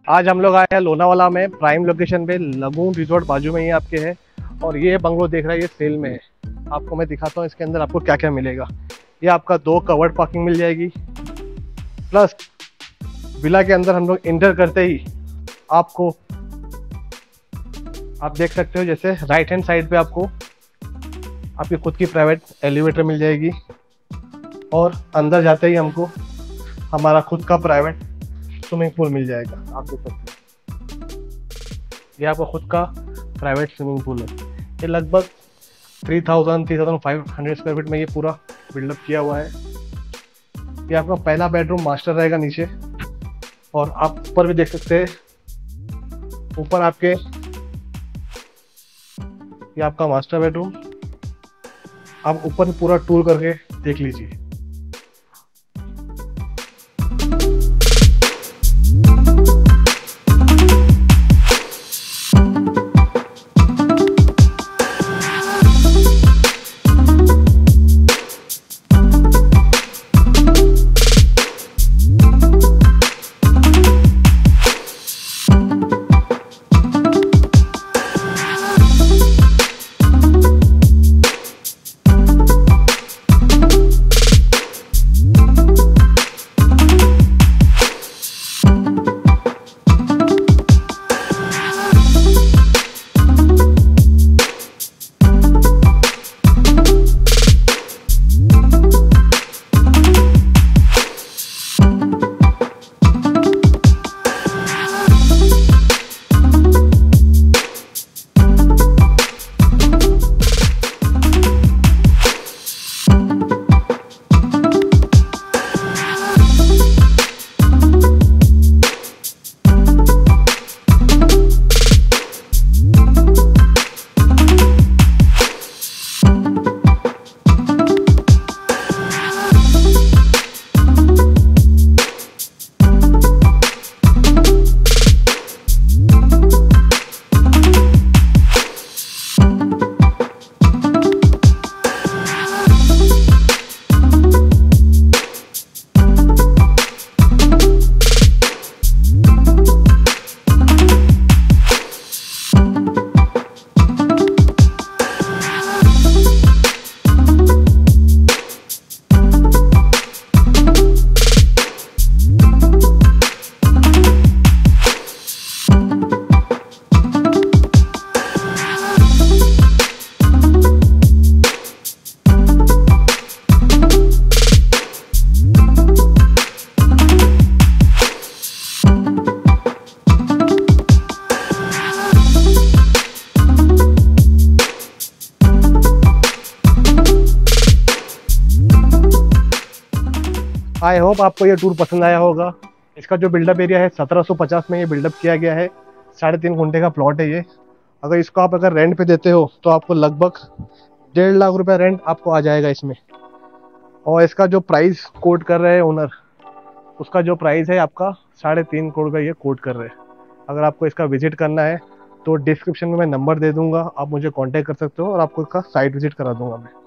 आज हम लोग आए हैं लोनावाला में प्राइम लोकेशन पे, लगून रिजॉर्ट बाजू में ही आपके है। और ये बंगलो देख रहा है, ये सेल में है। आपको मैं दिखाता हूँ इसके अंदर आपको क्या क्या मिलेगा। ये आपका 2 कवर्ड पार्किंग मिल जाएगी, प्लस विला के अंदर हम लोग इंटर करते ही आपको, आप देख सकते हो जैसे राइट हैंड साइड पे आपको आपकी खुद की प्राइवेट एलिवेटर मिल जाएगी। और अंदर जाते ही हमको हमारा खुद का प्राइवेट स्विमिंग पूल मिल जाएगा। आप देख सकते हो ये आपका खुद का प्राइवेट स्विमिंग पूल है। ये लगभग 3500 स्क्वायर फीट में ये पूरा बिल्डअप किया हुआ है। ये आपका पहला बेडरूम मास्टर रहेगा नीचे, और आप ऊपर भी देख सकते हैं। ऊपर आपके ये आपका मास्टर बेडरूम, आप ऊपर पूरा टूर करके देख लीजिए। आई होप आपको ये टूर पसंद आया होगा। इसका जो बिल्डअप एरिया है 1750 में ये बिल्डअप किया गया है। 3.5 घंटे का प्लॉट है ये। अगर इसको आप अगर रेंट पे देते हो तो आपको लगभग 1.5 लाख रुपया रेंट आपको आ जाएगा इसमें। और इसका जो प्राइस कोट कर रहे हैं ओनर, उसका जो प्राइस है आपका 3.5 करोड़ का ये कोट कर रहे हैं। अगर आपको इसका विजिट करना है तो डिस्क्रिप्शन में मैं नंबर दे दूंगा, आप मुझे कांटेक्ट कर सकते हो और आपको इसका साइट विजिट करा दूंगा मैं।